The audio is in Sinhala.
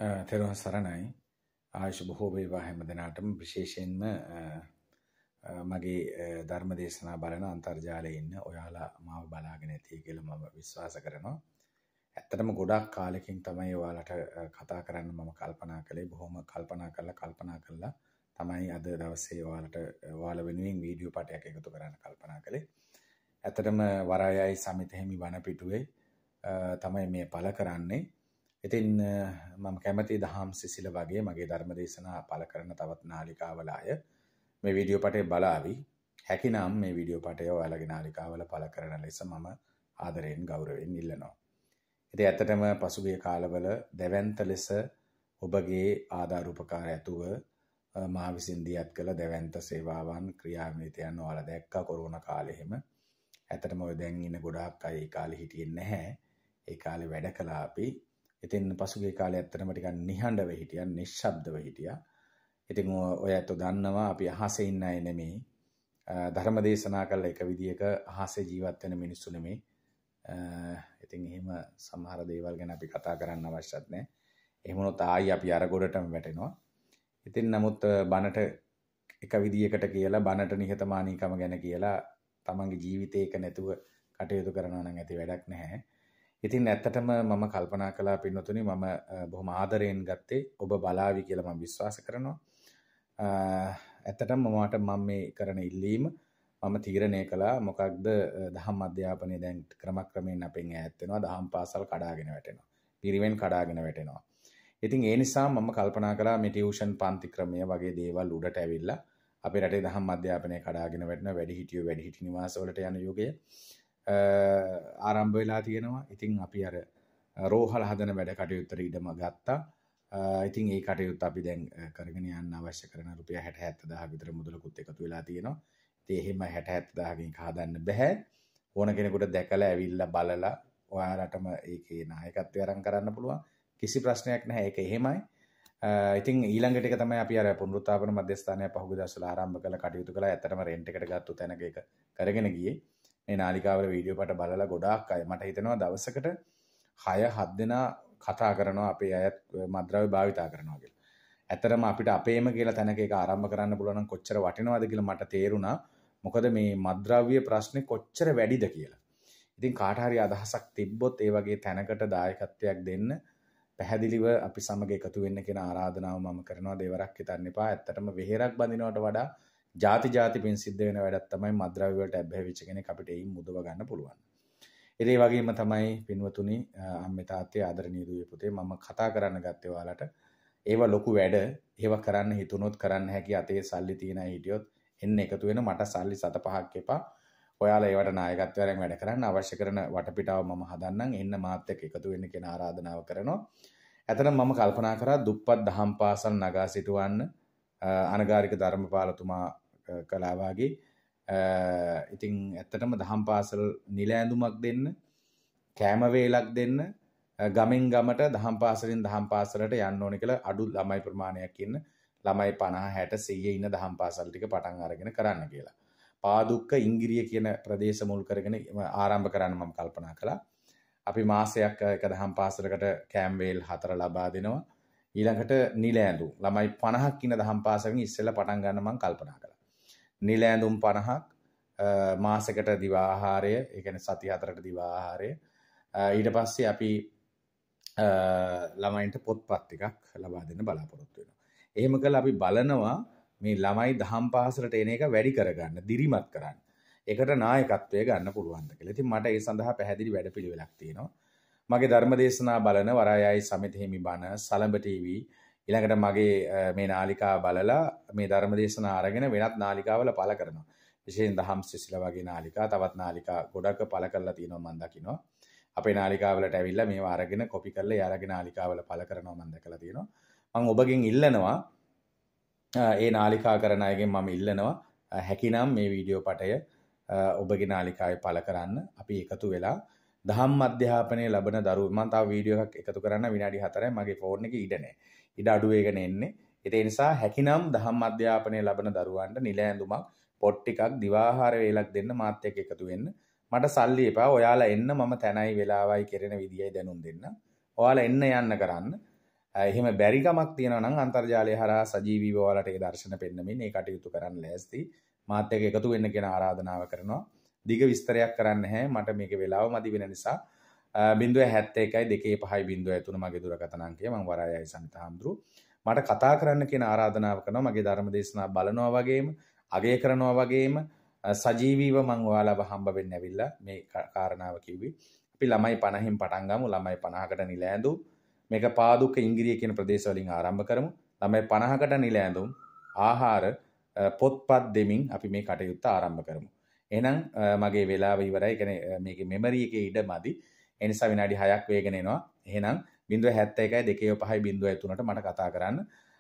තෙරුවන් සරණයි. ආයුෂ බොහෝ වේවා හැම දිනාටම විශේෂයෙන්ම මගේ ධර්ම දේශනා බලන අන්තර්ජාලයේ ඉන්න ඔයාලා මාව බලාගෙන ඇති කියලා මම විශ්වාස කරනවා. ඇත්තටම ගොඩක් කාලෙකින් තමයි ඔයාලට කතා කරන්න මම කල්පනා කළේ. බොහොම කල්පනා කරලා තමයි අද දවසේ ඔයාලා වෙනුවෙන් වීඩියෝ පටයක් එකතු කරන්න කල්පනා කළේ. ඇත්තටම වරායයි සමිත හිමි වන පිටුවේ තමයි මේ පළ කරන්නේ. ඉතින් මම කැමති දහම් සිසිල වගේ මගේ ධර්ම දේශනා පළ කරන තවත් නාලිකාවල අය මේ වීඩියෝ පටේ බලාවි. හැකිනම් මේ වීඩියෝ පටය ඔයාලගේ නාලිකාවල පළ කරන ලෙස මම ආදරයෙන් ගෞරවයෙන් ඉල්ලනවා. ඉතින් ඇත්තටම පසුගිය කාලවල දැවැන්ත ලෙස ඔබගේ ආධාර උපකාර ඇතුව මා විසින් දියත් කළ දැවැන්ත සේවාවන් ක්‍රියාන්විතයන් ඔයාලා දැක්කා කොරෝනා කාලේ හැම. ඇත්තටම ඔය දැන් ඉන්න ගොඩාක් අය ඒ කාලේ හිටියේ නැහැ. ඒ කාලේ වැඩ කළා අපි. ඉතින් පසුගිය කාලේ ඇත්තටම ටිකක් නිහඬව හිටියා, නිශ්ශබ්දව හිටියා. ඉතින් ඔය ඇත්තෝ දන්නවා අපි අහසේ ඉන්න අය නෙමෙයි. ධර්ම දේශනා කළ එක විදියක අහසේ ජීවත් වෙන මිනිස්සු නෙමෙයි. ඉතින් එහෙම සමහර දේවල් ගැන අපි කතා කරන්න අවශ්‍යත් නැහැ. එහෙම වුණොත් ආයි අපි අර ගොඩටම වැටෙනවා. ඉතින් නමුත් බනට එක විදියකට කියලා බනට නිහතමානීකම ගැන කියලා තමන්ගේ ජීවිතේක නැතුව කටයුතු කරනවා නම් ඇති වැඩක් නැහැ. ඉතින් ඇත්තටම මම කල්පනා කළා පින්නතුනි මම බොහොම ආදරයෙන් ගත්තේ ඔබ බලාවි කියලා මම විශ්වාස කරනවා. ඇත්තටම මම මේ කරන ඉල්ලීම මම තීරණය කළා මොකක්ද දහම් අධ්‍යාපනය දැන් ක්‍රමක්‍රමයෙන් අපෙන් ඈත් වෙනවා. දහම් පාසල් කඩාගෙන වැටෙනවා. පිරිවෙන් කඩාගෙන වැටෙනවා. ඉතින් ඒ නිසා මම කල්පනා කළා මේ ටියුෂන් පන්ති ක්‍රමය වගේ දේවල් උඩට ඇවිල්ලා අපේ රටේ දහම් අධ්‍යාපනය කඩාගෙන වැටෙන වැඩිහිටි නිවාස වලට යන යුගය ආරම්භ වෙලා තියෙනවා. ඉතින් අපි අර රෝහල හදන වැඩ කටයුත්තට ඉඩම ගත්තා. ඉතින් ඒ කටයුත්ත අපි දැන් කරගෙන යන්න අවශ්‍ය කරන රුපියල් 60-70000 විතර මුදලකුත් එකතු වෙලා තියෙනවා. ඉතින් එහෙම 60-70000කින් එක හදන්න බෑ. ඕන කෙනෙකුට දැකලා ඇවිල්ලා බලලා ඔයාලටම ඒකේ නායකත්වය අරන් කරන්න පුළුවන්. කිසි ප්‍රශ්නයක් නැහැ. ඒක එහෙමයි. ඉතින් ඊළඟට එක තමයි අපි අර පුනරුත්ථාපන මධ්‍යස්ථානය පහුගිය දවස්වල ආරම්භ කළ කටයුතු කළා. ඇත්තටම රෙන්ට් එකට ගත්ත තැනක ඒක කරගෙන ගියේ. මේ නාලිකාවල වීඩියෝ පට බලලා ගොඩාක් අය මට හිතෙනවා දවසකට 6-7 දෙනා කතා කරනවා අපේ අයත් මද්ද්‍රව්‍ය භාවිතා කරනවා කියලා. ඇත්තටම අපිට අපේම කියලා තැනක ඒක ආරම්භ කරන්න පුළුවන් නම් කොච්චර වටිනවද කියලා මට තේරුණා. මොකද මේ මද්ද්‍රව්‍ය ප්‍රශ්නේ කොච්චර වැඩිද කියලා. ඉතින් කාට හරි අදහසක් තිබ්බොත් ඒ වගේ තැනකට දායකත්වයක් දෙන්න පැහැදිලිව අපි සමග එකතු වෙන්න කියන ආරාධනාව මම කරනවා. දෙවරක් හිතන්න එපා. ඇත්තටම වෙහෙරක් බඳිනවට වඩා ಜಾති පින් සිද්ධ වෙන වැඩක් තමයි මද්ද්‍රව්‍ය වලට ඇබ්බැහි වෙච්ච කෙනෙක් අපිට ඒයින් මුදව ගන්න පුළුවන්. ඒ වගේම තමයි පින්වතුනි අම්මේ තාත්තේ ආදරණීය දුවේ පුතේ මම කතා කරන්න ගත්තේ ඔයාලට. ඒව ලොකු වැඩ. ඒව කරන්න හිතුනොත් කරන්න හැකි අතේ සල්ලි තියන අය හිටියොත් එන්න එකතු වෙන මට සල්ලි 7-5ක් එපා. ඔයාලා ඒවට නායකත්වයෙන් වැඩ කරන්න අවශ්‍ය කරන වටපිටාව මම හදන්නම්. එන්න මාත් එක්ක එකතු වෙන්න කියන ආරාධනාව කරනවා. ඇත්තටම මම කල්පනා කරා දුප්පත් දහම් පාසල් නගා සිටවන්න අනගාരിക ධර්මපාලතුමා කළා වගේ. ඉතින් ඇත්තටම දහම් පාසල් නිල ඇඳුමක් දෙන්න, කෑම වේලක් දෙන්න, ගමෙන් ගමට දහම් පාසලින් දහම් පාසලට යන්න ඕනේ කියලා අඩු ළමයි ප්‍රමාණයක් ඉන්න ළමයි 50 60 100 ඉන්න දහම් පාසල් ටික පටන් අරගෙන කරන්න කියලා. පාදුක්ක ඉංගිරිය කියන ප්‍රදේශ මුල් කරගෙන ආරම්භ කරන්න මම කල්පනා කළා. අපි මාසයක් එක දහම් පාසලකට කෑම් වේල් 4 ලබා දෙනවා. ඊළඟට නිල ඇඳුම් ළමයි 50ක් ඉන්න දහම් පාසලකින් ඉස්සෙල්ලා පටන් ගන්න මම කල්පනා කළා. නිල ඇඳුම් 50ක් මාසෙකට දිව ආහාරය, ඒ කියන්නේ සති 4කට දිව ආහාරය. ඊට පස්සේ අපි ළමයින්ට පොත්පත් ටිකක් ලබා දෙන්න බලාපොරොත්තු වෙනවා. එහෙම කළා අපි බලනවා මේ ළමයි දහම් පාසලට එන එක වැඩි කරගන්න, දිරිමත් කරන්න. ඒකට නායකත්වය ගන්න පුළුවන්ද කියලා. ඉතින් මට ඒ සඳහා පැහැදිලි වැඩපිළිවෙලක් තියෙනවා. මගේ ධර්ම දේශනා බලන වරායයි සමිත හිමි බණ, සලඹ ටීවී ඊළඟට මගේ මේ නාලිකාව බලලා මේ ධර්ම දේශනා අරගෙන වෙනත් නාලිකාවල පළ කරනවා. විශේෂයෙන් දහම් සිසිල වගේ නාලිකා, තවත් නාලිකා ගොඩක් පළ කරලා තියෙනවා මම දකිනවා. අපේ නාලිකාවලට ඇවිල්ලා මේවා අරගෙන කොපි කරලා ඒ අරගෙන නාලිකාවල පළ කරනවා මම දැකලා තියෙනවා. මම ඔබගෙන් ඉල්ලනවා ඒ නාලිකා කරන අයගෙන් මම ඉල්ලනවා හැකිනම් මේ වීඩියෝ පටය ඔබගේ නාලිකාවේ පළ කරන්න. අපි එකතු වෙලා දහම් අධ්‍යාපනය ලබන දරුවෝ මම තව වීඩියෝ එකක් එකතු කරන්න විනාඩි 4යි මගේ ෆෝන් එකේ ඉඩ නැහැ. ඉඩ අඩු වෙගෙන එන්නේ. ඒ නිසා හැකිනම් දහම් අධ්‍යාපනය ලබන දරුවන්ට නිල ඇඳුමක්, පොත් ටිකක්, දිවාහාර වේලක් දෙන්න මාත් එක්ක එකතු වෙන්න. මට සල්ලි එපා. ඔයාලා එන්න මම තැනයි වෙලාවයි කෙරෙන විදියයි දැනුම් දෙන්න. ඔයාලා එන්න යන්න කරන්න. එහෙම බැරිකමක් තියෙනවා නම් අන්තර්ජාලය හරහා සජීවීව ඔයාලට ඒ දර්ශන පෙන්නමින් ඒ කටයුතු කරන්න ලෑස්ති. මාත් එක්ක එකතු වෙන්න කියන ආරාධනාව කරනවා. දිග විස්තරයක් කරන්න නැහැ. මට මේකේ වෙලාව මදි වෙන නිසා 071 205 මගේ දුරකථන අංකය. මම වරායයි සමිත හාමුදුරුවෝ. මට කතා කරන්න කියන ආරාධනාව කරනවා. මගේ ධර්ම දේශනා බලනවා වගේම අගය කරනවා වගේම සජීවීව මම ඔයාලව හම්බ වෙන්න ඇවිල්ලා මේ කාරණාව කිව්වේ. අපි ළමයි 50න් පටන් ගමු. ළමයි 50කට නිල ඇඳුම්. මේක පාදුක්ක ඉංග්‍රීසි කියන ප්‍රදේශ වලින් ආරම්භ කරමු. ළමයි 50කට නිල ඇඳුම් ආහාර පොත්පත් දෙමින් අපි මේ කටයුත්ත ආරම්භ කරමු. එහෙනම් මගේ වෙලාව ඉවරයි. කියන්නේ මේකේ මෙමරි එකේ ඉඩ මදි. ඒ නිසා විනාඩි 6ක් වේගෙන එනවා. එහෙනම් 071 205 003ට මට කතා කරන්න.